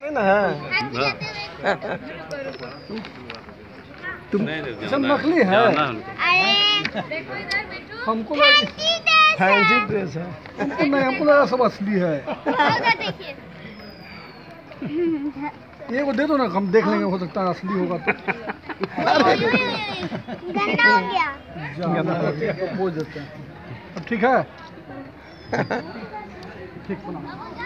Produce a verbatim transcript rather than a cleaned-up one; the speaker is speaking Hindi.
तुम सब नकली है। हमको फैंसी ड्रेस है। हमको नहीं, हमको लगा सब असली है। ये वो दे दो ना, हम देख लेंगे, हो सकता है असली होगा तो। गंदा हो गया। गंदा हो गया तो बोल देते हैं। अब ठीक है। ठीक बना।